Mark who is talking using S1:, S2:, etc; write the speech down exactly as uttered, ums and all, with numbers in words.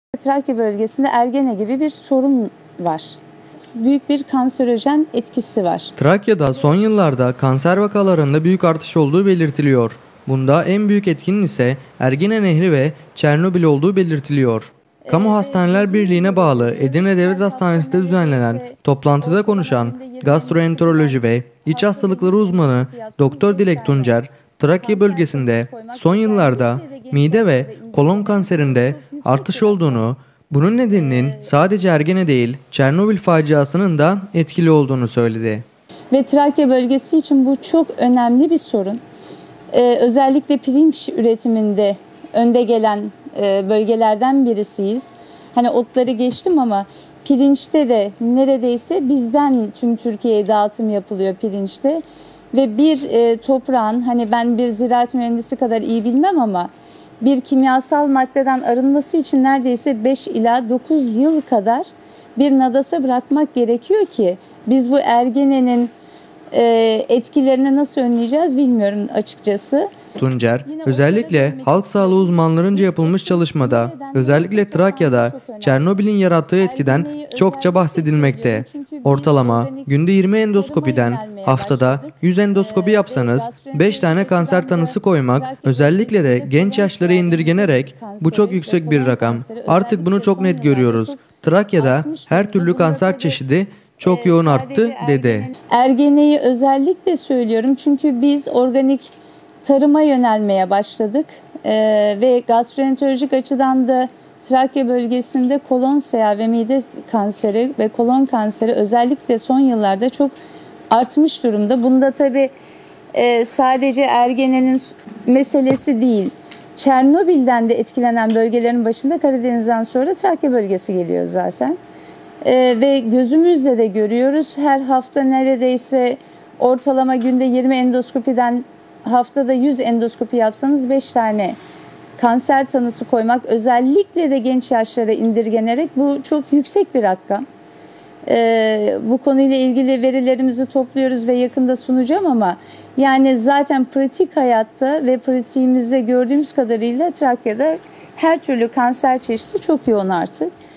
S1: Trakya bölgesinde Ergene gibi bir sorun var. Büyük bir kanserojen etkisi var.
S2: Trakya'da son yıllarda kanser vakalarında büyük artış olduğu belirtiliyor. Bunda en büyük etkinin ise Ergene Nehri ve Çernobil olduğu belirtiliyor. Kamu Hastaneler Birliği'ne bağlı Edirne Devlet Hastanesi'nde düzenlenen toplantıda konuşan gastroenteroloji ve iç hastalıkları uzmanı Doktor Dilek Tuncer, Trakya bölgesinde son yıllarda mide ve kolon kanserinde artış olduğunu, bunun nedeninin sadece Ergene değil, Çernobil faciasının da etkili olduğunu söyledi.
S1: Ve Trakya bölgesi için bu çok önemli bir sorun. Ee, özellikle pirinç üretiminde önde gelen e, bölgelerden birisiyiz. Hani otları geçtim ama pirinçte de neredeyse bizden tüm Türkiye'ye dağıtım yapılıyor pirinçte. Ve bir e, toprağın, hani ben bir ziraat mühendisi kadar iyi bilmem ama bir kimyasal maddeden arınması için neredeyse beş ila dokuz yıl kadar bir nadasa bırakmak gerekiyor ki biz bu Ergene'nin e, etkilerini nasıl önleyeceğiz bilmiyorum açıkçası.
S2: Tuncer, özellikle halk sağlığı uzmanlarınca yapılmış çalışmada, özellikle Trakya'da Çernobil'in yarattığı etkiden çokça bahsedilmekte. Ortalama günde yirmi endoskopiden haftada yüz endoskopi yapsanız beş tane kanser tanısı koymak, özellikle de genç yaşlara indirgenerek bu çok yüksek bir rakam. Artık bunu çok net görüyoruz. Trakya'da her türlü kanser çeşidi çok yoğun arttı dedi.
S1: Ergene'yi özellikle söylüyorum çünkü biz organik tarıma yönelmeye başladık ee, ve gastroenterolojik açıdan da Trakya bölgesinde kolon seyağı ve mide kanseri ve kolon kanseri özellikle son yıllarda çok artmış durumda. Bunda tabii e, sadece Ergene'nin meselesi değil. Çernobil'den de etkilenen bölgelerin başında Karadeniz'den sonra Trakya bölgesi geliyor zaten. E, ve gözümüzle de görüyoruz. Her hafta neredeyse ortalama günde yirmi endoskopiden haftada yüz endoskopi yapsanız beş tane kanser tanısı koymak, özellikle de genç yaşlara indirgenerek bu çok yüksek bir rakam. Ee, bu konuyla ilgili verilerimizi topluyoruz ve yakında sunacağım ama yani zaten pratik hayatta ve pratiğimizde gördüğümüz kadarıyla Trakya'da her türlü kanser çeşidi çok yoğun artık.